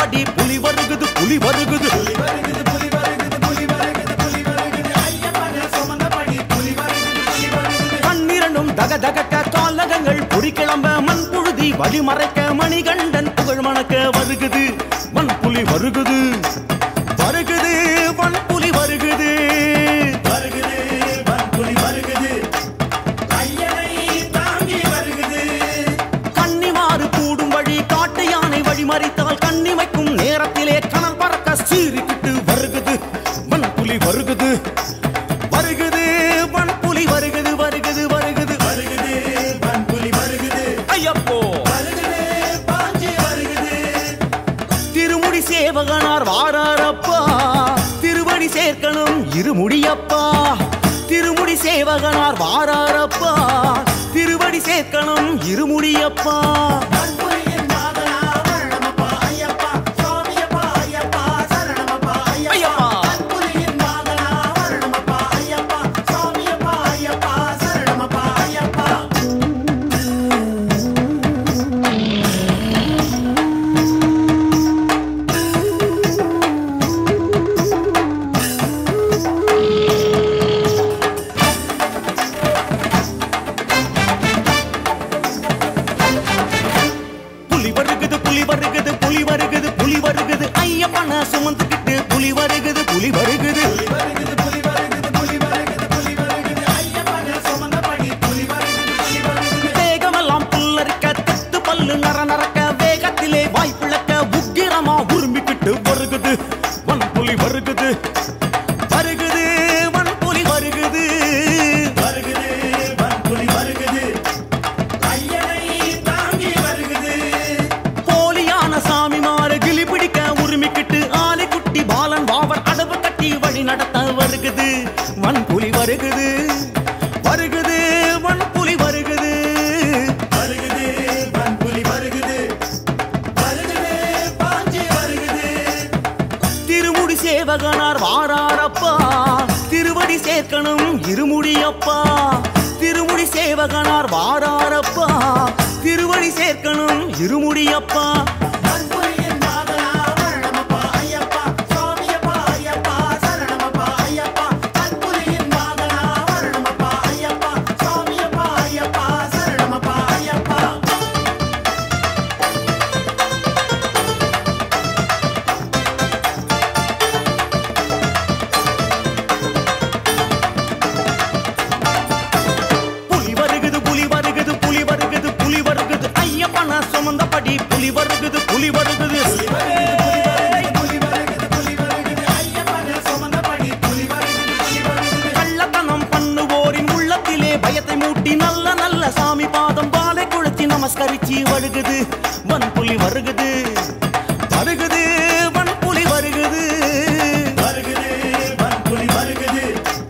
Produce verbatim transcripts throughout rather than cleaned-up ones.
படி புலி வருகுது புலி வருகுது கண்ணிரண்டும் தக தகக்க காலகங்கள் பொறி கிளம்ப மண் புழுதி வழிமறைக்க மணிகண்டன் புகழ் மணக்க வருகுது மண் புலி வருகுது வருகுது மண் புலி வருகுது மறித்தால் கண்ணிமைக்கும் நேரத்திலே கணல் பறக்க சீறிக்கிட்டு வருகுது மண் புலி வருகுது வருகுது மண் புலி வருகுது வருகுது வருகுது வருகுது மண் புலி வருகுது ஐயப்போ வருகுது பாஞ்சி வருகுது திருமுடி சேவகனார் வாராரப்பா திருவடி சேர்க்கணும் இருமுடியப்பா திருமுடி சேவகனார் வாராரப்பா திருவடி சேர்க்கணும் இருமுடியப்பா சுமந்துக்கிட்டு புலி வருகுது புலி வருகுது வேகமெல்லாம் புல்லரிக்க தத்து பல்லு நர நரக்க வேகத்திலே வாய்ப்பிழக்க உக்கிரமா உருமிக்கிட்டு வருகுது மண் புலி வருகுது வருகுது மண் புலி வருகுது வருகுது மண் புலி வருகுது போலியான சாமி மாறு கிளி பிடிக்க உரிமிக்கிட்டு ஆலி குட்டி பாலன் வாவர் அடவு கட்டி வழி நடத்த வருகுது மண் புலி வருகுது வருகுது மண் புலி வருகுது வருகுது மண் புலி வருகுது வருகுது பாஞ்சி வருகுது திருமுடி சேவகனார் வாராரப்பா திருவடி சேர்க்கணும் இருமுடியப்பா திருமுடி சேவகனார் வாராரப்பா திருவடி சேர்க்கணும் இருமுடியப்பா சுமந்தபடி புலி வருகுது புலி வருகுது கள்ளத்தனம் பண்ணுவோரின் உள்ளத்திலே பயத்தை மூட்டி நல்ல நல்ல சாமி பாதம் பாலை குளத்தி நமஸ்கரிச்சு வருகுது மண் புலி வருகுது வருகுது மண் புலி வருகுது வருகுது மண் புலி வருகுது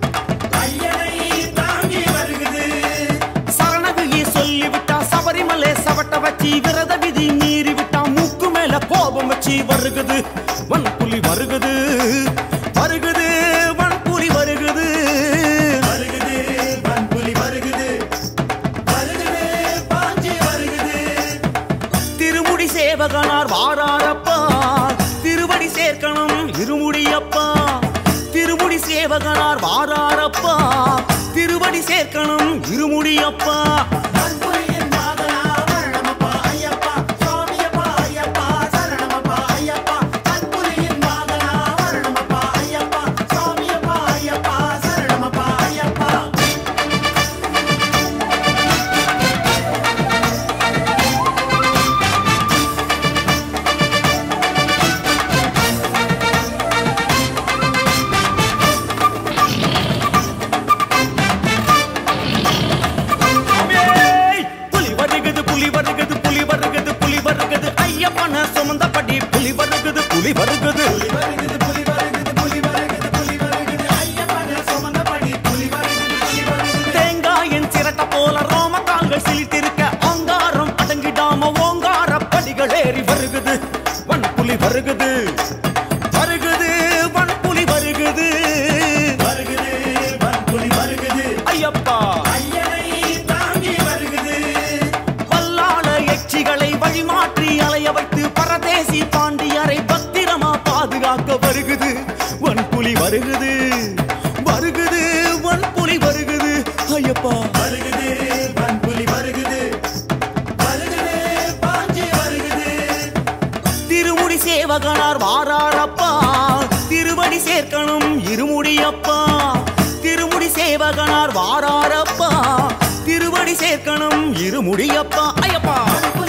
சரணகிரி சொல்லிவிட்டா சபரிமலை சவட்ட வச்சி விரத விதி மீறி விட்டா மூக்கு மேல கோபம் வச்சி வருகுது மண் புலி வருகுது வருகுது மண் புலி வருகுது வருகுது மண் புலி வருகுது வருகுது பாஞ்சி வருகுது திருமுடி சேவகனார் வாராரப்பா திருவடி சேர்க்கணும் இருமுடியப்பா திருமுடி சேவகனார் வாராரப்பா திருவடி சேர்க்கணும் இருமுடியப்பா சுமந்தபடி புலி வருகுது புலி வருகுது தேங்காயின் சிரட்ட போல ரோம கால்கள் சிலித்திருக்க அங்காரம் அடங்கிடாம ஓங்கார படிகள் ஏறி வருகுது மண் புலி வருகுது வருகுது மண் புலி வருகுது வருகுது மண் புலி வருகுது ஐயப்பா வல்லாள எச்சிகளை வழிமாற்றி அலைய வைத்து பரதேசி பாண்டியரை வருகுது வருகுது வன்புலி வருகுது ஐயப்பா வருகுது வன்புலி வருகுது வருகுது பாஞ்சி வருகுது திருமுடி சேவகனார் வாராரப்பா திருவடி சேர்க்கணும் இருமுடியப்பா திருமுடி சேவகனார் வாராரப்பா திருவடி சேர்க்கணும் இருமுடியப்பா ஐயப்பா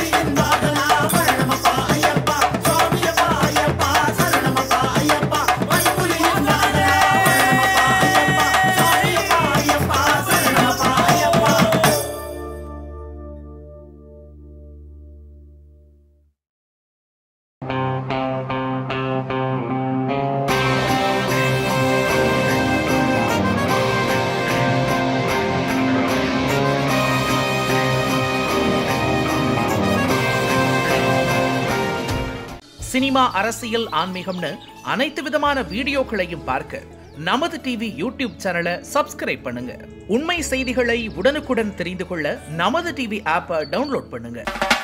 சினிமா, அரசியல், ஆன்மீகம்னு அனைத்து விதமான வீடியோக்களையும் பார்க்க நமது டிவி யூடியூப் சேனலை சப்ஸ்கிரைப் பண்ணுங்க. உண்மை செய்திகளை உடனுக்குடன் தெரிந்து கொள்ள நமது டிவி ஆப்பை டவுன்லோட் பண்ணுங்க.